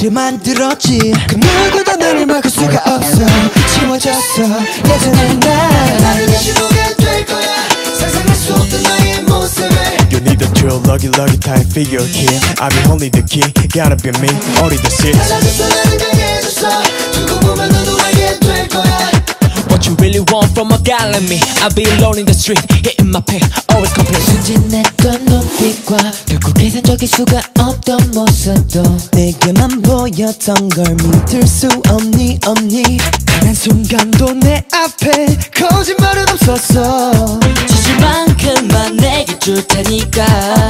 너를 만들었지 그 누구도 나를 막을 수가 없어 지워졌어 예전의 날 다시 보게 될 거야 상상할 수 없던 나의 모습을 You need a true lucky type figure kid I'll be only the key Gotta be me only the shit 달라졌어 나는 강해졌어 두고 보면 너도 알게 될 거야 What you really want from a guy like me I'll be alone in the street hitting my pen always complete 순진했던 눈빛과 결국 계산적일 수가 없던 모습도 내게만 보였던 걸 믿을 수 없니 단 한순간도 내 앞에 거짓말은 없었어 주실 만큼만 내게 줄 테니까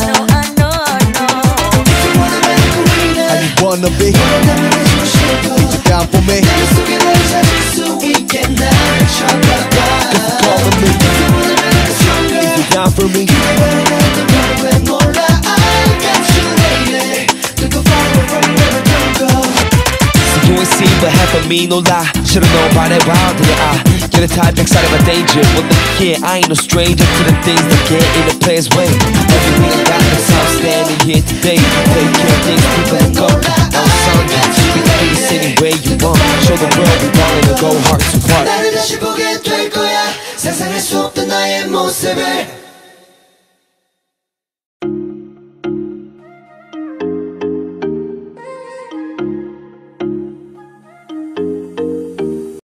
How you wanna be? Is you down for me? 내 속에 널 찾을 수 있게 나를 쳐다봐 Calling me Is you down for me? 왜 몰라 I got you lady Don't go far away from me never don't go So you ain't seen but half of me no lie Should've known by that wild in your eye Get a type excited by danger Well look here I ain't no stranger to the things that get in the player's way Everything I got is outstanding here today Take care of things people that go Now it's on you You can do this any way you want Show the world we ballin' and go heart to heart 나를 다시 보게 될 거야 상상할 수 없던 나의 모습을